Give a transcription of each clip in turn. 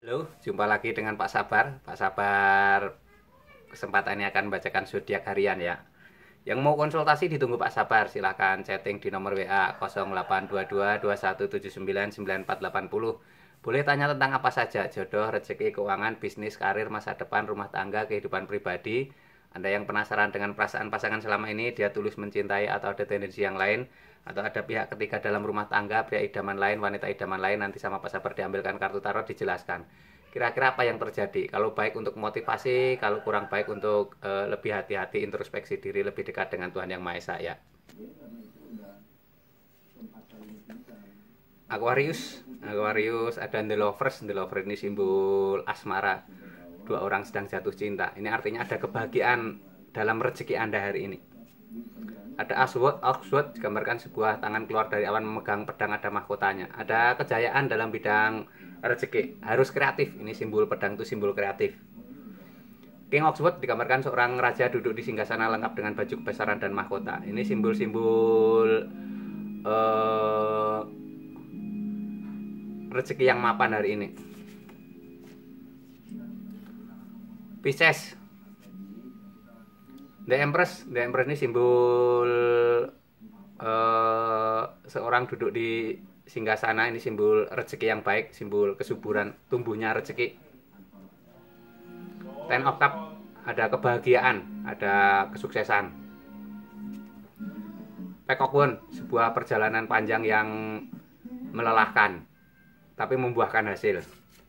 Halo, jumpa lagi dengan Pak Sabar. Pak Sabar kesempatan ini akan membacakan zodiak harian ya. Yang mau konsultasi ditunggu Pak Sabar, silahkan chatting di nomor WA 0822 2179 9480. Boleh tanya tentang apa saja, jodoh, rezeki, keuangan, bisnis, karir, masa depan, rumah tangga, kehidupan pribadi. Anda yang penasaran dengan perasaan pasangan selama ini, dia tulus mencintai atau ada tendensi yang lain, atau ada pihak ketiga dalam rumah tangga, pria idaman lain, wanita idaman lain, nanti sama Pak Sabar diambilkan kartu tarot, dijelaskan. Kira-kira apa yang terjadi? Kalau baik untuk motivasi, kalau kurang baik untuk lebih hati-hati, introspeksi diri, lebih dekat dengan Tuhan Yang Maha Esa ya. Aquarius, Aquarius ada The Lovers. The Lover ini simbol asmara. Dua orang sedang jatuh cinta. Ini artinya ada kebahagiaan dalam rezeki Anda hari ini. Ada Oxford, Oxford digambarkan sebuah tangan keluar dari awan memegang pedang, ada mahkotanya. Ada kejayaan dalam bidang rezeki, harus kreatif. Ini simbol pedang itu simbol kreatif. King Oxford digambarkan seorang raja duduk di singgasana lengkap dengan baju kebesaran dan mahkota. Ini simbol-simbol rezeki yang mapan hari ini. Pisces, The Empress ini simbol seorang duduk di singgasana. Ini simbol rezeki yang baik, simbol kesuburan, tumbuhnya rezeki. Ten of Cups ada kebahagiaan, ada kesuksesan. Pack of Wands, sebuah perjalanan panjang yang melelahkan tapi membuahkan hasil.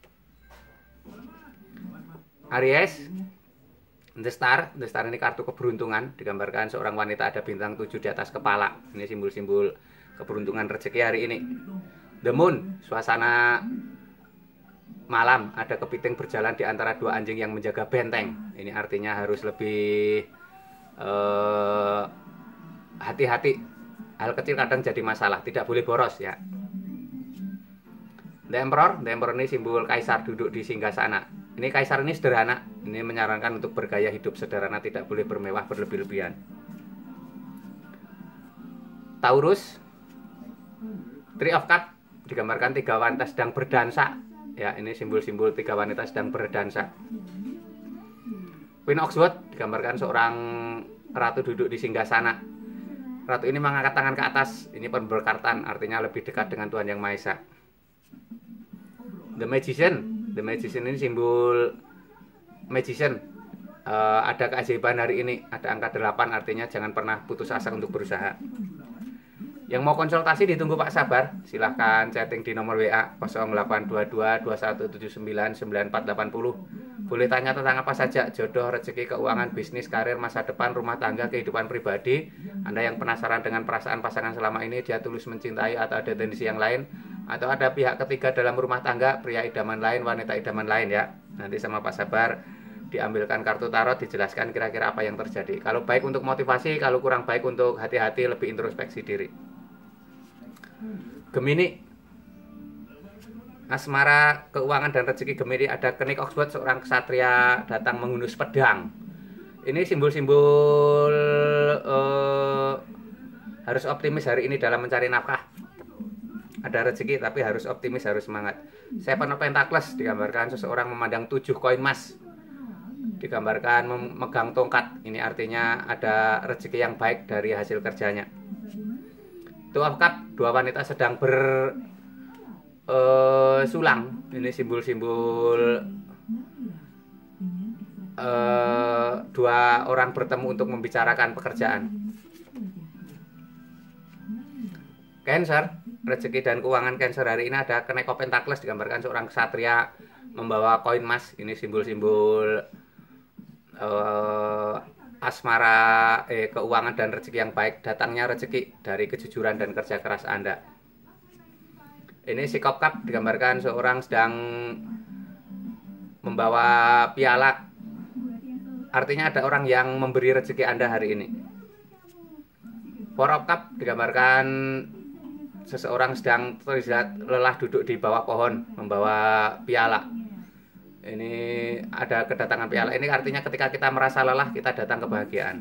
Aries, The Star ini kartu keberuntungan, digambarkan seorang wanita ada bintang 7 di atas kepala. Ini simbol-simbol keberuntungan rezeki hari ini. The Moon, suasana malam, ada kepiting berjalan di antara dua anjing yang menjaga benteng. Ini artinya harus lebih hati-hati. Hal kecil kadang jadi masalah, tidak boleh boros ya. The Emperor ini simbol kaisar duduk di singgasana. Ini kaisar ini sederhana, ini menyarankan untuk bergaya hidup sederhana, tidak boleh bermewah berlebih-lebihan. Taurus, Three of Cups digambarkan 3 wanita sedang berdansa. Ya, ini simbol-simbol 3 wanita sedang berdansa. Queen Oxford digambarkan seorang ratu duduk di singgasana. Ratu ini mengangkat tangan ke atas, ini pemberkatan, artinya lebih dekat dengan Tuhan Yang Maha Esa. The Magician ini simbol magician. Ada keajaiban hari ini, ada angka 8, artinya jangan pernah putus asa untuk berusaha. Yang mau konsultasi ditunggu Pak Sabar, silahkan chatting di nomor WA 0822 2179 9480. Boleh tanya tentang apa saja, jodoh, rezeki, keuangan, bisnis, karir, masa depan, rumah tangga, kehidupan pribadi. Anda yang penasaran dengan perasaan pasangan selama ini, dia tulus mencintai atau ada tendensi yang lain, atau ada pihak ketiga dalam rumah tangga, pria idaman lain, wanita idaman lain ya. Nanti sama Pak Sabar diambilkan kartu tarot, dijelaskan kira-kira apa yang terjadi. Kalau baik untuk motivasi, kalau kurang baik untuk hati-hati, lebih introspeksi diri. Gemini, asmara, keuangan dan rezeki Gemini, ada Kenik Oxford, seorang ksatria datang menghunus pedang. Ini simbol-simbol harus optimis hari ini dalam mencari nafkah. Ada rezeki tapi harus optimis, harus semangat. Seven of Pentacles digambarkan seseorang memandang 7 koin emas, digambarkan memegang tongkat. Ini artinya ada rezeki yang baik dari hasil kerjanya. Two of Cups, 2 wanita sedang bersulang. Ini simbol-simbol 2 orang bertemu untuk membicarakan pekerjaan. Cancer, rezeki dan keuangan Cancer hari ini ada Knight of Pentacles, digambarkan seorang ksatria membawa koin emas. Ini simbol-simbol asmara, keuangan dan rezeki yang baik, datangnya rezeki dari kejujuran dan kerja keras Anda. Ini Six of Cups digambarkan seorang sedang membawa piala, artinya ada orang yang memberi rezeki Anda hari ini. Four of Cups digambarkan seseorang sedang terlihat lelah duduk di bawah pohon membawa piala. Ini ada kedatangan piala. Ini artinya ketika kita merasa lelah, kita datang kebahagiaan.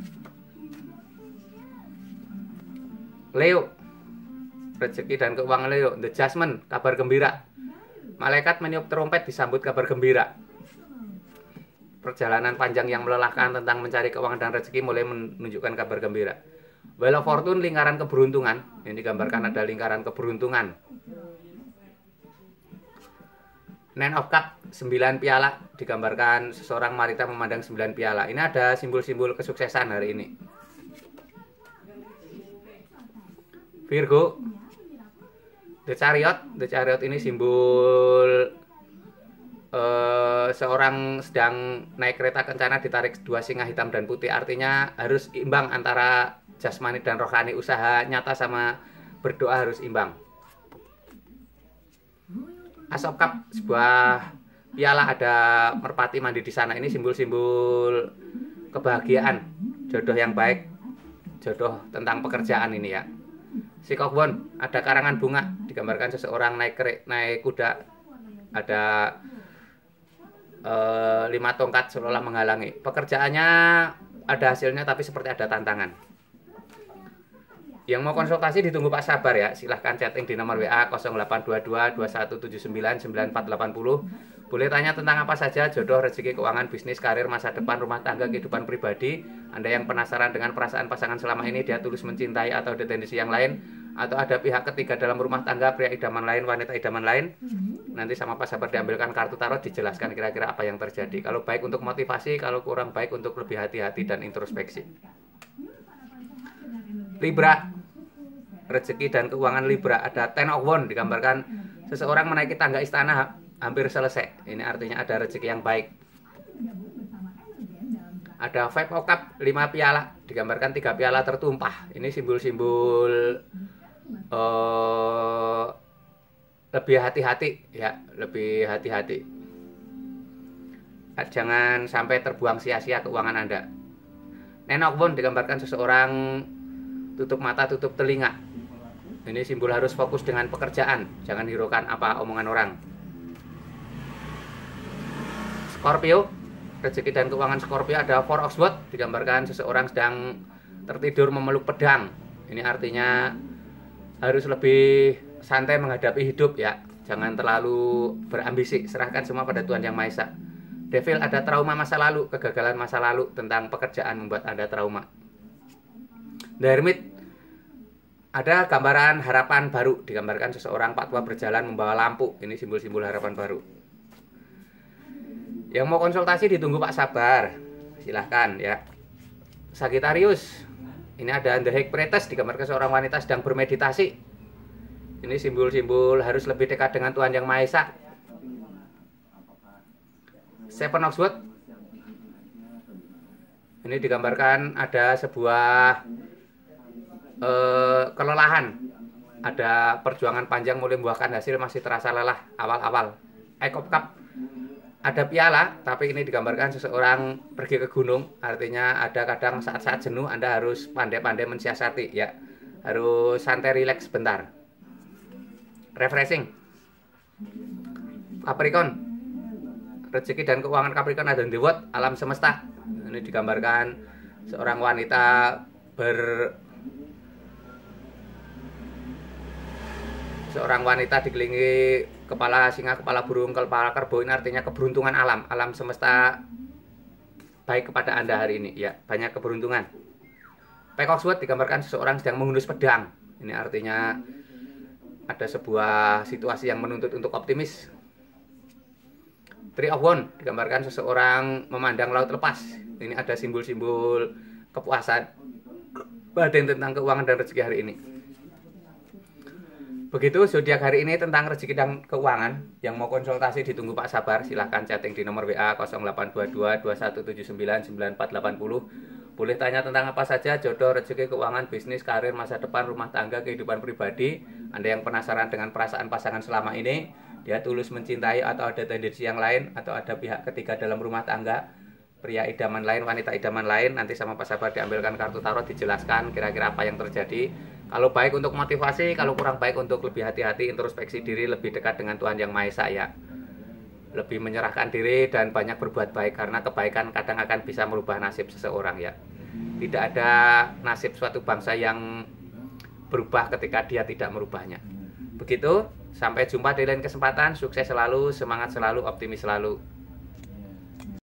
Leo, rezeki dan keuangan Leo, The Judgment, kabar gembira. Malaikat meniup trompet disambut kabar gembira. Perjalanan panjang yang melelahkan tentang mencari keuangan dan rezeki mulai menunjukkan kabar gembira. Wheel of Fortune, lingkaran keberuntungan. Ini digambarkan ada lingkaran keberuntungan. Nine of Cup, 9 piala, digambarkan seseorang wanita memandang 9 piala. Ini ada simbol-simbol kesuksesan hari ini. Virgo, The Chariot ini simbol seorang sedang naik kereta kencana ditarik dua singa hitam dan putih. Artinya harus imbang antara jasmani dan rohani, usaha nyata sama berdoa harus imbang. Ace of Cup, sebuah piala, ada merpati mandi di sana. Ini simbol-simbol kebahagiaan, jodoh yang baik, jodoh tentang pekerjaan ini ya. Six of Wands, ada karangan bunga, digambarkan seseorang naik kuda, ada 5 tongkat seolah menghalangi. Pekerjaannya ada hasilnya tapi seperti ada tantangan. Yang mau konsultasi ditunggu Pak Sabar ya. Silahkan chatting di nomor WA 0822 2179 9480. Boleh tanya tentang apa saja, jodoh, rezeki, keuangan, bisnis, karir, masa depan, rumah tangga, kehidupan pribadi. Anda yang penasaran dengan perasaan pasangan selama ini, dia tulus mencintai atau ada tendensi yang lain, atau ada pihak ketiga dalam rumah tangga, pria idaman lain, wanita idaman lain. Nanti sama Pak Sabar diambilkan kartu tarot, dijelaskan kira-kira apa yang terjadi. Kalau baik untuk motivasi, kalau kurang baik untuk lebih hati-hati dan introspeksi. Libra, rezeki dan keuangan Libra, ada Ten of Wands, digambarkan seseorang menaiki tangga istana hampir selesai. Ini artinya ada rezeki yang baik. Ada Five of Cup, 5 piala, digambarkan 3 piala tertumpah. Ini simbol-simbol lebih hati-hati ya, lebih hati-hati. Jangan sampai terbuang sia-sia keuangan Anda. Nine of Wands, digambarkan seseorang tutup mata, tutup telinga. Ini simbol harus fokus dengan pekerjaan, jangan hiraukan apa omongan orang. Scorpio, rezeki dan keuangan Scorpio, ada Four of Swords, digambarkan seseorang sedang tertidur memeluk pedang. Ini artinya harus lebih santai menghadapi hidup ya, jangan terlalu berambisi, serahkan semua pada Tuhan Yang Maha Esa. Devil, ada trauma masa lalu, kegagalan masa lalu tentang pekerjaan membuat Anda trauma. The Hermit, ada gambaran harapan baru, digambarkan seseorang Pak Tua berjalan membawa lampu. Ini simbol-simbol harapan baru. Yang mau konsultasi ditunggu Pak Sabar, silahkan ya. Sagittarius, ini ada The High Priestess, digambarkan seorang wanita sedang bermeditasi. Ini simbol-simbol harus lebih dekat dengan Tuhan Yang Maha Esa. Seven of Swords, ini digambarkan ada sebuah kelelahan, ada perjuangan panjang mulai membuahkan hasil, masih terasa lelah awal-awal. Eight of Cup, ada piala, tapi ini digambarkan seseorang pergi ke gunung, artinya ada kadang saat-saat jenuh Anda harus pandai-pandai mensiasati ya, harus santai rileks sebentar, refreshing. Capricorn, rezeki dan keuangan Capricorn ada The World, alam semesta. Ini digambarkan seorang wanita dikelilingi kepala singa, kepala burung, kepala kerbau. Ini artinya keberuntungan alam semesta baik kepada Anda hari ini ya, banyak keberuntungan. Pack of Swords, digambarkan seseorang sedang menghunus pedang. Ini artinya ada sebuah situasi yang menuntut untuk optimis. Three of Wands, digambarkan seseorang memandang laut lepas. Ini ada simbol-simbol kepuasan batin tentang keuangan dan rezeki hari ini. Begitu zodiak hari ini tentang rezeki dan keuangan. Yang mau konsultasi ditunggu Pak Sabar, silahkan chatting di nomor WA 0822 2179 9480. Boleh tanya tentang apa saja, jodoh, rezeki, keuangan, bisnis, karir, masa depan, rumah tangga, kehidupan pribadi. Anda yang penasaran dengan perasaan pasangan selama ini, dia tulus mencintai atau ada tendensi yang lain, atau ada pihak ketiga dalam rumah tangga, pria idaman lain, wanita idaman lain, nanti sama Pak Sabar diambilkan kartu tarot, dijelaskan kira-kira apa yang terjadi. Kalau baik untuk motivasi, kalau kurang baik untuk lebih hati-hati, introspeksi diri, lebih dekat dengan Tuhan Yang Maha Esa ya. Lebih menyerahkan diri dan banyak berbuat baik, karena kebaikan kadang akan bisa merubah nasib seseorang ya. Tidak ada nasib suatu bangsa yang berubah ketika dia tidak merubahnya. Begitu, Sampai jumpa di lain kesempatan. Sukses selalu, semangat selalu, optimis selalu.